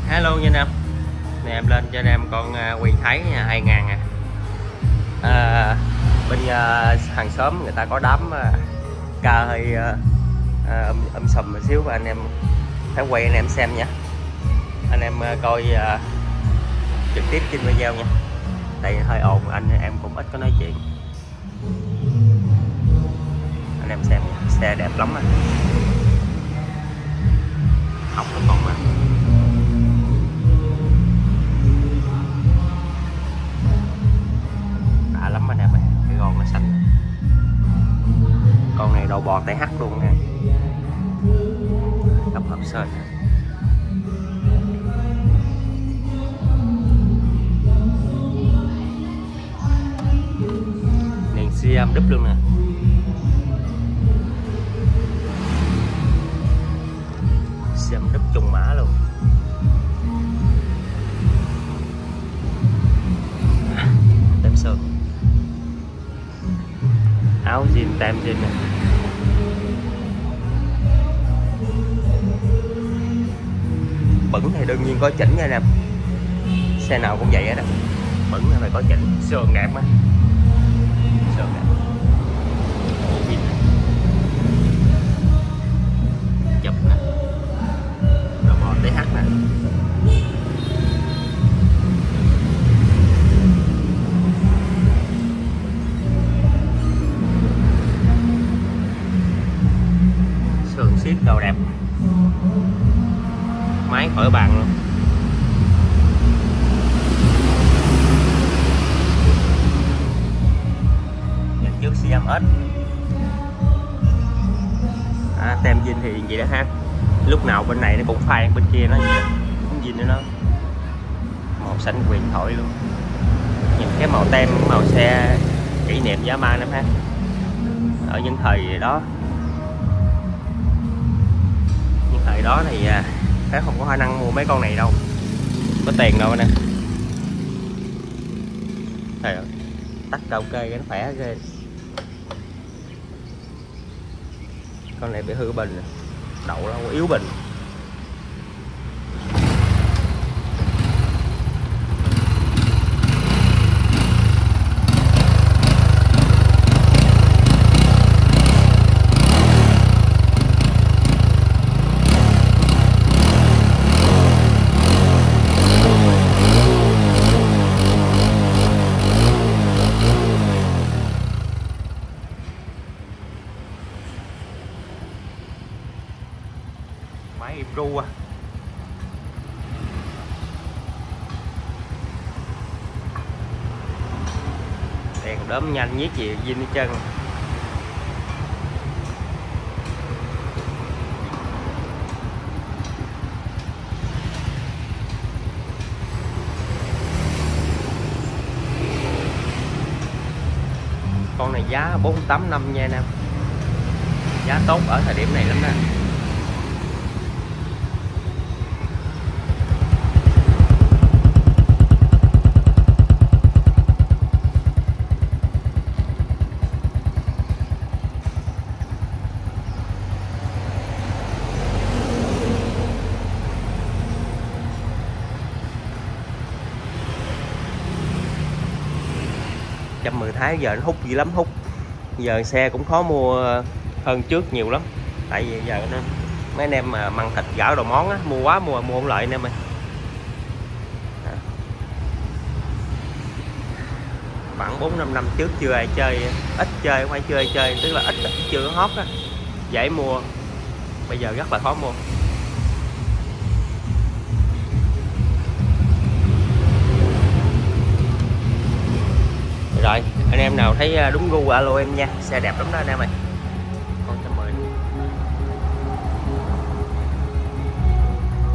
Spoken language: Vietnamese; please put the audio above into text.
Hello nha anh em. Này em lên cho anh em con Quyền Thái 2000 à. Bên hàng xóm người ta có đám ca hơi sùm một xíu, và anh em phải quay anh em xem nha. Anh em coi trực tiếp trên video nha. Tại hơi ồn, anh em cũng ít có nói chuyện. Anh em xem nha. Xe đẹp lắm á. Học nó còn mà. Đã lắm anh em ơi, cái con nó xanh. Con này đầu bò TH luôn nha. Tập hợp sơn. Đèn Siam đúp luôn nè. Siam đúp trùng mã luôn. Tem sơn. Áo jean tem jean nè. Bẩn thì đương nhiên có chỉnh nha anh em. Xe nào cũng vậy hết á. Bẩn thì phải có chỉnh. Sườn đẹp á. Sườn đẹp. Chụp nè. Rồi bỏ TH nè. Sườn xiết đồ đẹp. Máy khỏi bàn luôn. Nhìn trước CMS. Tem zin thì vậy đó ha. Lúc nào bên này nó cũng phai, bên kia nó cũng zin nữa nó. Màu xanh quyền thoại luôn. Nhìn cái màu tem, màu xe kỷ niệm dã man lắm ha. Ở những thời đó. Những thời đó thì thế không có khả năng mua mấy con này đâu, có tiền đâu nè. Trời ơi, tắt karaoke cái nó khỏe ghê. Con này bị hư bình, đậu đâu yếu bình. Máy im ru à. Đèn đốm nhanh nhiếc gì zin hết trơn. Con này giá 485 nha anh em. Giá tốt ở thời điểm này lắm nè. Trăm 10 tháng giờ nó hút dữ lắm, hút. Giờ xe cũng khó mua hơn trước nhiều lắm. Tại vì giờ nó mấy anh em mà măng thịt gạo đồ món á, mua quá mua không lợi anh em ơi. Khoảng 4-5 năm trước chưa ai chơi, ít chơi, không phải chưa ai chơi, tức là ít chưa hot á, dễ mua. Bây giờ rất là khó mua. Rồi, anh em nào thấy đúng gu alo em nha. Xe đẹp lắm đó anh em ơi.